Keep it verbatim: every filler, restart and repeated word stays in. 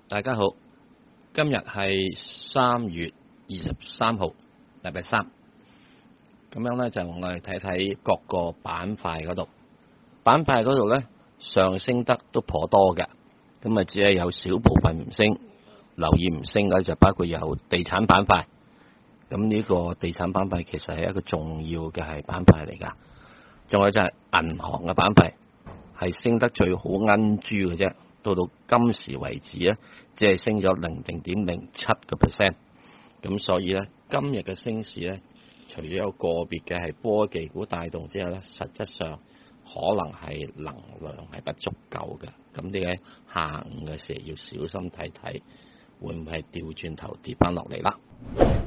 大家好，今日係三月二十三號，禮拜三。咁樣咧就我哋睇睇各個板塊嗰度，板塊嗰度咧上升得都頗多嘅，咁啊只係有少部分唔升，留意唔升嘅就包括有地產板塊。咁呢個地產板塊其實係一個重要嘅係板塊嚟噶，仲有就係銀行嘅板塊係升得最好奀珠嘅啫。到到今時為止咧，只係升咗零零點零七個 percent， 咁所以咧今日嘅升市咧，除咗有個別嘅係科技股帶動之後咧，實質上可能係能量係不足夠嘅，咁呢個下午嘅時候要小心睇睇，會唔會係調轉頭跌翻落嚟啦？